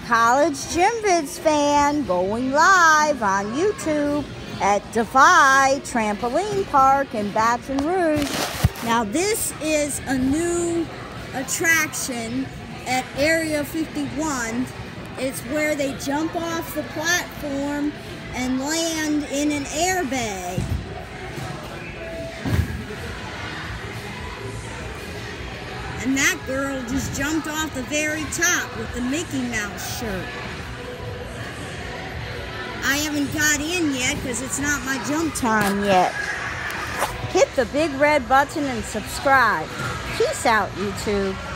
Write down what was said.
College Gym Vids fan going live on YouTube at Defy Trampoline Park in Baton Rouge. Now this is a new attraction at Area 51. It's where they jump off the platform and land in an airbag. And that girl just jumped off the very top with the Mickey Mouse shirt. I haven't got in yet because it's not my jump time yet. Hit the big red button and subscribe. Peace out, YouTube.